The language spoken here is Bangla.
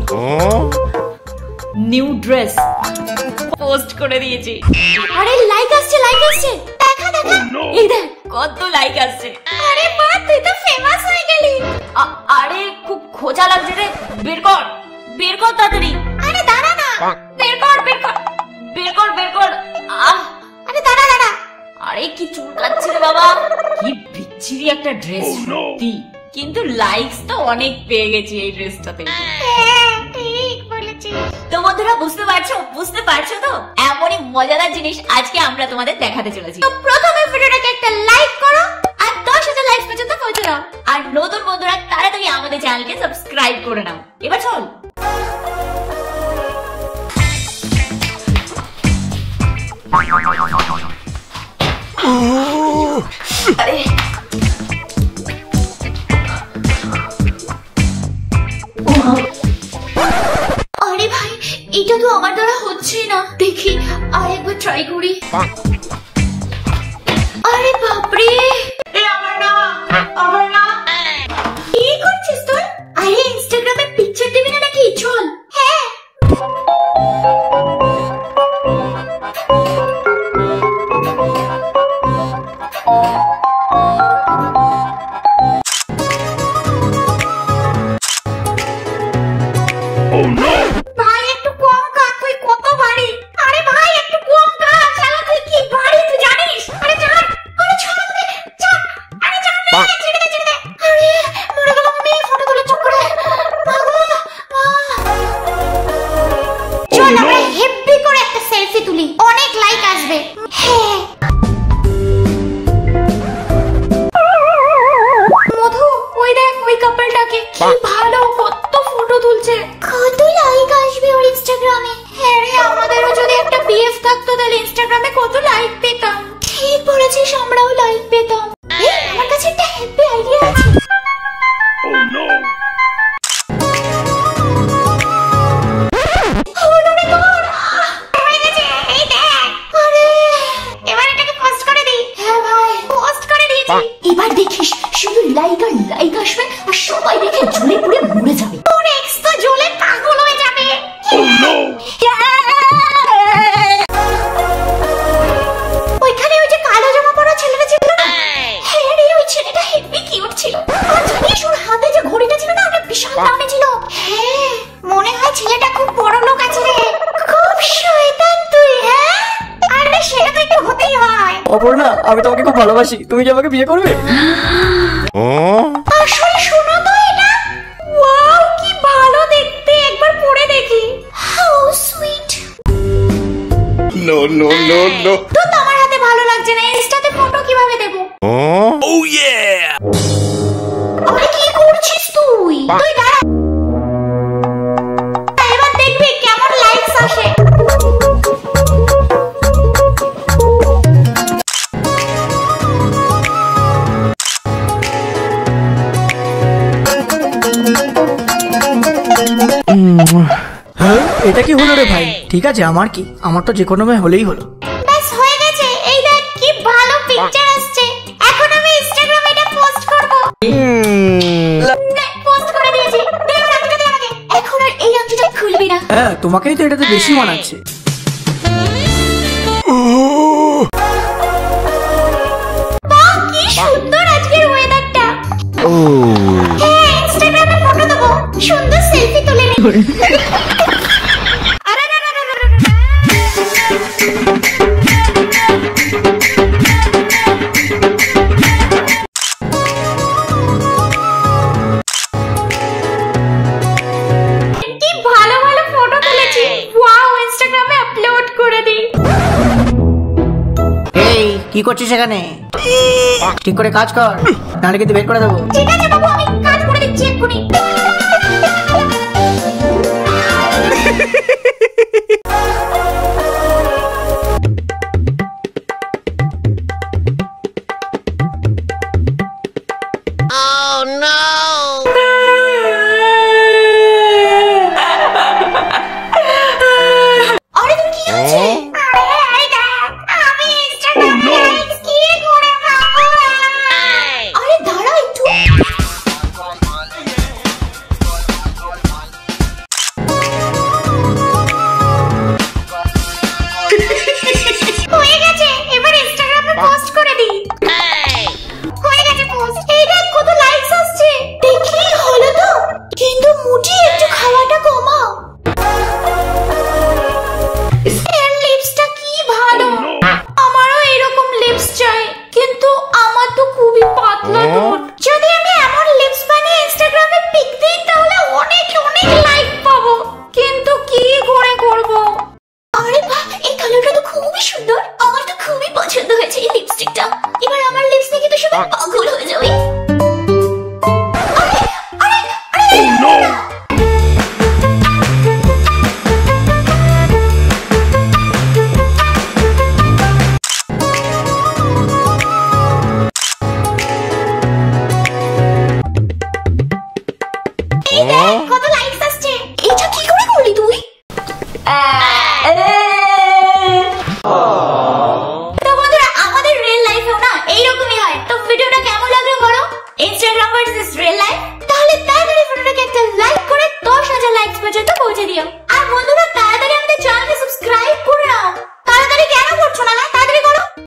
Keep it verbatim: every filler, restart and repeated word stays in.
নিউ ড্রেস পোস্ট করে দিয়েছি। আরে লাইক আসছে লাইক আসছে, দেখা দেখা এই দেখ কত লাইক আসছে। আরে বাহ তুই তো ফেমাস হয়ে গেলি। আরে খুব খোঁজা লাগছে রে, বের কর বের কর তাড়াতাড়ি। আরে দাঁড়া না, বের কর বের কর বের কর বের কর। আহ আরে দাঁড়া দাঁড়া। আরে কি চুলকাচ্ছে রে বাবা, কি বিচ্ছিরি একটা ড্রেস সত্যি, কিন্তু লাইকস তো অনেক পেয়ে গেছি এই ড্রেসটাতে। তো বন্ধুরা বুঝতে পারছো বুঝতে পারছো তো এমনই মজাদার জিনিস আজকে আমরা তোমাদের দেখাতে চলেছি। তো প্রথমে ভিডিওটাকে একটা লাইক করো আর দশ হাজার লাইক পর্যন্ত পৌঁছে দাও, আর নতুন বন্ধুরা তাড়াতাড়ি আমাদের চ্যানেলকে সাবস্ক্রাইব করে নাও। এবার চল আরে আরে ভাই এটা তো আমার দ্বারা হচ্ছে না, দেখি আর একবার ট্রাই করি। আরে বাপরে আমার না আমার না। কি করছিস তুই? আরে ইনস্টাগ্রামে পিকচার দিবি না নাকি? চল। হ্যাঁ ভাই একটু কম কাট, তুই কত ভারী। আরে ভাই একটু কম কাট, শালা তুই কি ভারী তুই জানিস? আরে ছাড় আরে ছাড় আমাকে ছাড়। আরে ছাড় না, ছেড়ে দে ছেড়ে দে। আরে মরে গেলাম আমি, ফটো তুলে চুপ করে। চল আমরা হেভি করে একটা সেলফি তুলি, অনেক লাইক আসবে। হ্যাঁ মধু ওই দেখ ওই কাপলটাকে, কি ভালো কত ফটো তুলছে, কত লাইক আসবে ওর ইনস্টাগ্রামে। হ্যাঁ রে আমাদেরও যদি একটা বিএফ থাকতো তাহলে ইনস্টাগ্রামে কত লাইক পেতাম। ঠিক বলেছিস, আমরাও লাইক পেতাম। এই আমার কাছে একটা হ্যাপি আইডিয়া আছে। এবার দেখিস শুধু লাইক আর লাইক আসবে আর সবাই দেখে জ্বলে পুড়ে মরে যাবে। তোর এক্স তো জ্বলে পাগল হয়ে যাবে। ওইখানে ওই যে কালো জামা পরা ছেলেটা ছিল না, হ্যাঁ রে ওই ছেলেটা হেভি কিউট ছিল। আর জানিস ওর হাতে যে ঘড়িটা ছিল না ওটা বিশাল দামি ছিল। হ্যাঁ মনে হয় ছেলেটা খুব বড় লোক আছে রে। খুব শয়তান তুই। হ্যাঁ আরে সেটা তো একটু হতেই হয়। অপর্ণা আমি তোমাকে খুব ভালোবাসি, তুমি কি আমাকে বিয়ে করবে? আসলে শোনো তো এটা, ওয়াও কি ভালো দেখতে, একবার পরে দেখি। How sweet. No no no no. তো তোমার হাতে ভালো লাগছে না, ইনস্টাতে ফটো কিভাবে দেব? ও ইয়ে। আরে কি করছিস তুই? তুই দাঁড়া, এবার দেখবি কেমন লাইকস আসে। হ্যাঁ এটা কি হলো রে ভাই? ঠিক আছে আমার কি, আমার তো যে কোনো মেয়ে হলেই হলো। বাস হয়ে গেছে, এই দেখ কি ভালো পিকচার আসছে। এখন আমি ইনস্টাগ্রামে এটা পোস্ট করব। পোস্ট করে দিয়েছি, দে আংটিটা দে আমাকে। এখন আর এই আংটিটা খুলবি না। হ্যাঁ তোমাকেই তো এটাতে বেশি মানাচ্ছে। বাহ কি সুন্দর আজকের ওয়েদারটা। হ্যাঁ ইনস্টাগ্রামে ফটো দেব, সুন্দর সেলফি তুলে নে। আরে না না না না। কি ভালো ভালো ফটো তুলেছি, ওয়াও ইনস্টাগ্রামে আপলোড করে দিই। এই কি করছিস এখানে? ঠিক করে কাজ কর, নাহলে কিন্তু বের করে দেবো। ঠিক আছে বাবু আমি কাজ করে দিচ্ছি এক্ষুনি। Oh no! আরে তুমি কি হচ্ছে? আরে আরে দেখ আমি ইনস্টাগ্রামে লাইকস কি করে পাবো? আরে দাঁড়া একটু। সুন্দর, আমার তো খুবই পছন্দ হয়েছে এই লিপস্টিকটা। এবার আমার লিপস দেখে তো সবাই পাগল হয়ে যাবে। কত লাইকস আসছে। এটা কি করে করলি তুই? তো বন্ধুরা, আমাদের রিয়েল লাইফেও না এইরকমই হয়। তো ভিডিওটা কেমন লাগলো বলো? Instagram versus real life. তাহলে তাড়াতাড়ি ভিডিওটাকে একটা লাইক করে দশ হাজার লাইকস পর্যন্ত পৌঁছে দিও।